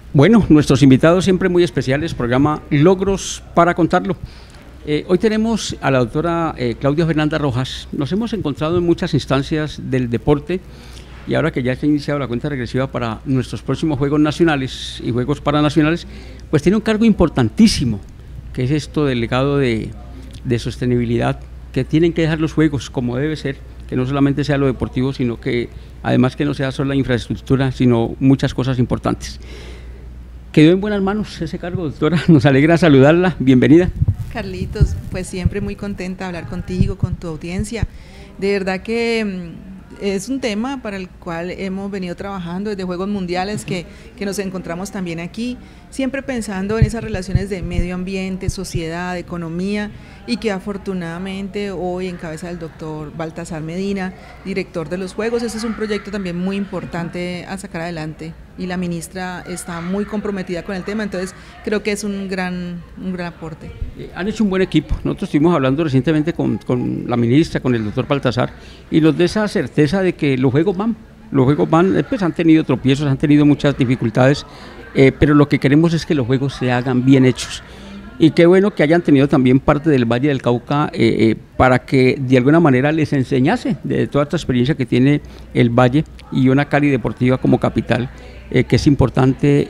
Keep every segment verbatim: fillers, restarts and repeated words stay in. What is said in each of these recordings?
Bueno, nuestros invitados siempre muy especiales, programa Logros para Contarlo. Eh, hoy tenemos a la doctora eh, Claudia Fernanda Rojas. Nos hemos encontrado en muchas instancias del deporte y ahora que ya se ha iniciado la cuenta regresiva para nuestros próximos Juegos Nacionales y Juegos Paranacionales, pues tiene un cargo importantísimo, que es esto del legado de, de sostenibilidad, que tienen que dejar los Juegos como debe ser, que no solamente sea lo deportivo, sino que además que no sea solo la infraestructura, sino muchas cosas importantes. Quedó en buenas manos ese cargo, doctora, nos alegra saludarla, bienvenida. Carlitos, pues siempre muy contenta de hablar contigo, con tu audiencia. De verdad que es un tema para el cual hemos venido trabajando desde Juegos Mundiales, que, que nos encontramos también aquí, siempre pensando en esas relaciones de medio ambiente, sociedad, economía, y que afortunadamente hoy encabeza el doctor Baltasar Medina, director de los Juegos. Ese es un proyecto también muy importante a sacar adelante y la ministra está muy comprometida con el tema, entonces creo que es un gran, un gran aporte. Eh, han hecho un buen equipo. Nosotros estuvimos hablando recientemente con, con la ministra, con el doctor Baltasar, y nos da esa certeza de que los Juegos van, los Juegos van, pues han tenido tropiezos, han tenido muchas dificultades, eh, pero lo que queremos es que los Juegos se hagan bien hechos. Y qué bueno que hayan tenido también parte del Valle del Cauca eh, eh, para que de alguna manera les enseñase de toda esta experiencia que tiene el Valle y una Cali deportiva como capital, eh, que es importante.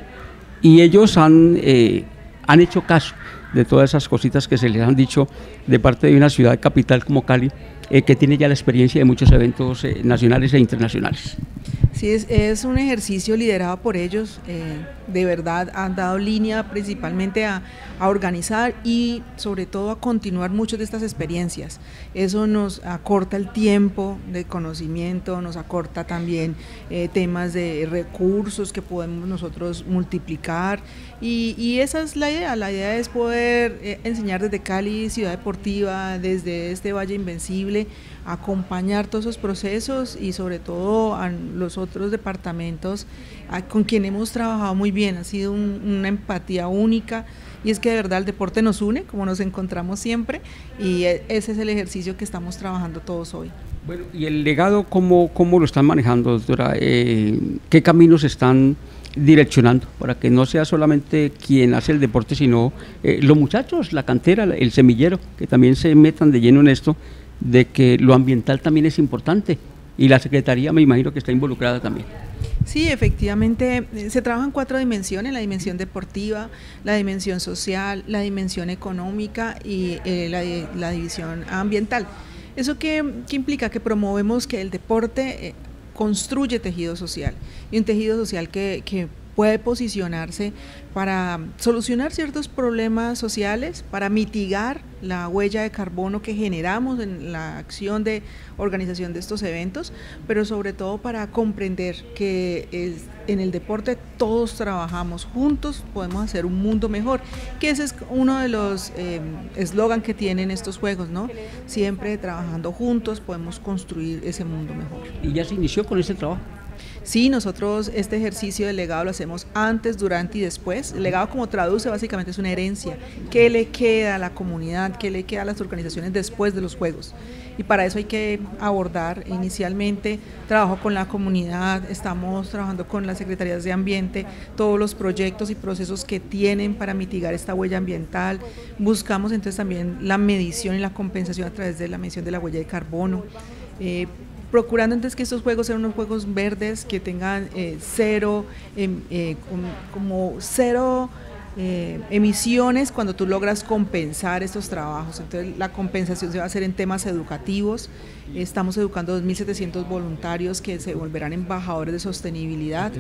Y ellos han, eh, han hecho caso de todas esas cositas que se les han dicho de parte de una ciudad capital como Cali, eh, que tiene ya la experiencia de muchos eventos eh, nacionales e internacionales. Sí, es, es un ejercicio liderado por ellos, eh, de verdad han dado línea principalmente a, a organizar y sobre todo a continuar muchas de estas experiencias. Eso nos acorta el tiempo de conocimiento, nos acorta también eh, temas de recursos que podemos nosotros multiplicar y, y esa es la idea, la idea es poder eh, enseñar desde Cali, ciudad deportiva, desde este Valle Invencible, acompañar todos esos procesos y sobre todo a los otros departamentos a, con quien hemos trabajado muy bien, ha sido un, una empatía única y es que de verdad el deporte nos une como nos encontramos siempre y ese es el ejercicio que estamos trabajando todos hoy. Bueno, y el legado, ¿cómo, cómo lo están manejando, doctora? Eh, ¿Qué caminos están direccionando para que no sea solamente quien hace el deporte, sino eh, los muchachos, la cantera, el semillero, que también se metan de lleno en esto, de que lo ambiental también es importante y la Secretaría me imagino que está involucrada también? Sí, efectivamente, se trabaja en cuatro dimensiones, la dimensión deportiva, la dimensión social, la dimensión económica y eh, la, la división ambiental. ¿Eso qué, qué implica? Que promovemos que el deporte eh, construye tejido social y un tejido social que, que puede posicionarse para solucionar ciertos problemas sociales, para mitigar la huella de carbono que generamos en la acción de organización de estos eventos, pero sobre todo para comprender que es, en el deporte todos trabajamos juntos, podemos hacer un mundo mejor, que ese es uno de los eslogan eh, que tienen estos juegos, ¿no? Siempre trabajando juntos podemos construir ese mundo mejor. ¿Y ya se inició con ese trabajo? Sí, nosotros este ejercicio del legado lo hacemos antes, durante y después. El legado, como traduce, básicamente es una herencia. ¿Qué le queda a la comunidad? ¿Qué le queda a las organizaciones después de los Juegos? Y para eso hay que abordar inicialmente trabajo con la comunidad, estamos trabajando con las secretarías de ambiente, todos los proyectos y procesos que tienen para mitigar esta huella ambiental. Buscamos entonces también la medición y la compensación a través de la medición de la huella de carbono. Eh, procurando entonces que estos juegos sean unos juegos verdes que tengan eh, cero, eh, eh, como cero eh, emisiones cuando tú logras compensar estos trabajos. Entonces la compensación se va a hacer en temas educativos. Estamos educando dos mil setecientos voluntarios que se volverán embajadores de sostenibilidad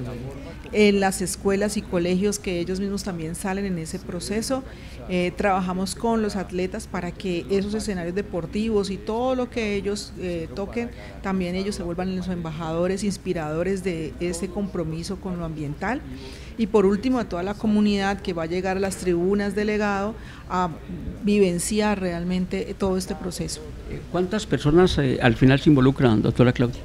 en las escuelas y colegios, que ellos mismos también salen en ese proceso. Eh, trabajamos con los atletas para que esos escenarios deportivos y todo lo que ellos eh, toquen, también ellos se vuelvan los embajadores, inspiradores de ese compromiso con lo ambiental. Y por último, a toda la comunidad que va a llegar a las tribunas del legado a vivenciar realmente todo este proceso. ¿Cuántas personas eh, al final se involucran, doctora Claudia?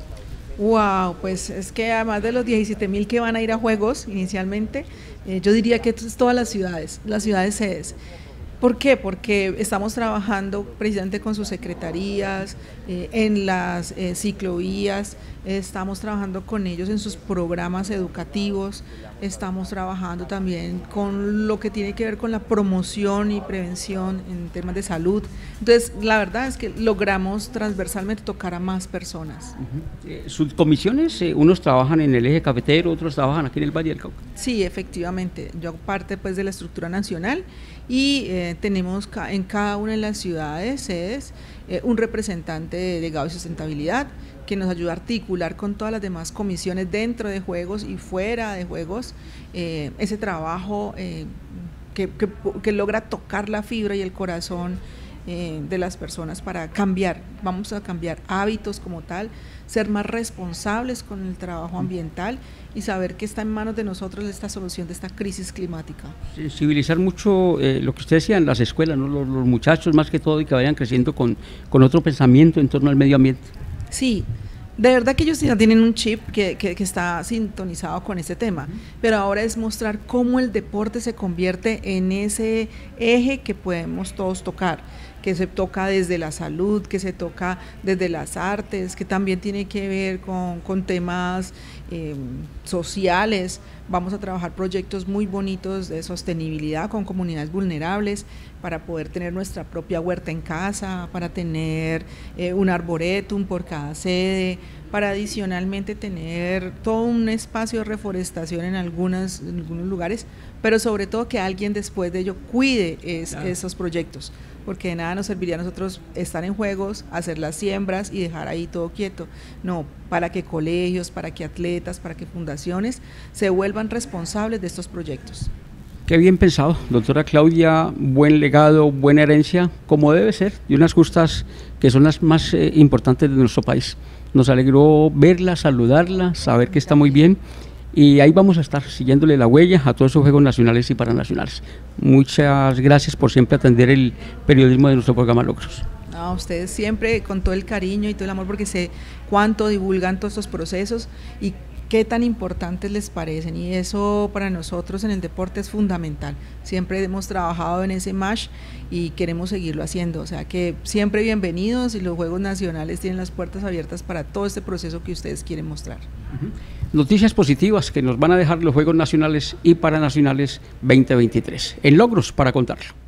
Wow, pues es que además de los diecisiete mil que van a ir a Juegos inicialmente, eh, yo diría que esto es todas las ciudades, las ciudades sedes. ¿Por qué? Porque estamos trabajando precisamente con sus secretarías, eh, en las eh, ciclovías, eh, estamos trabajando con ellos en sus programas educativos, estamos trabajando también con lo que tiene que ver con la promoción y prevención en temas de salud. Entonces, la verdad es que logramos transversalmente tocar a más personas. Uh-huh. eh, subcomisiones, eh, unos trabajan en el eje cafetero, otros trabajan aquí en el Valle del Cauca. Sí, efectivamente, yo hago parte pues de la estructura nacional y eh, tenemos ca en cada una de las ciudades, sedes, eh, un representante de legado y sustentabilidad que nos ayuda a articular con todas las demás comisiones dentro de juegos y fuera de juegos, eh, ese trabajo eh, que, que, que logra tocar la fibra y el corazón eh, de las personas para cambiar, vamos a cambiar hábitos como tal, ser más responsables con el trabajo ambiental y saber que está en manos de nosotros esta solución de esta crisis climática. Sensibilizar mucho eh, lo que usted decía en las escuelas, ¿no? los, los muchachos más que todo, y que vayan creciendo con, con otro pensamiento en torno al medio ambiente. Sí, de verdad que ellos ya tienen un chip que, que, que está sintonizado con este tema, pero ahora es mostrar cómo el deporte se convierte en ese eje que podemos todos tocar, que se toca desde la salud, que se toca desde las artes, que también tiene que ver con, con temas eh, sociales. Vamos a trabajar proyectos muy bonitos de sostenibilidad con comunidades vulnerables para poder tener nuestra propia huerta en casa, para tener eh, un arboretum por cada sede, para adicionalmente tener todo un espacio de reforestación en, algunas, en algunos lugares, pero sobre todo que alguien después de ello cuide es, claro. esos proyectos, porque de nada nos serviría a nosotros estar en juegos, hacer las siembras y dejar ahí todo quieto. No, para que colegios, para que atletas, para que fundaciones se vuelvan responsables de estos proyectos. Qué bien pensado, doctora Claudia, buen legado, buena herencia, como debe ser, y unas justas que son las más eh, importantes de nuestro país. Nos alegró verla, saludarla, saber que está muy bien, y ahí vamos a estar siguiéndole la huella a todos esos juegos nacionales y paranacionales. Muchas gracias por siempre atender el periodismo de nuestro programa Logros. A ustedes siempre con todo el cariño y todo el amor, porque sé cuánto divulgan todos estos procesos y qué tan importantes les parecen, y eso para nosotros en el deporte es fundamental. Siempre hemos trabajado en ese match y queremos seguirlo haciendo, o sea que siempre bienvenidos, y los Juegos Nacionales tienen las puertas abiertas para todo este proceso que ustedes quieren mostrar. Uh-huh. Noticias positivas que nos van a dejar los Juegos Nacionales y Paranacionales veinte veintitrés, en Logros para contarlo.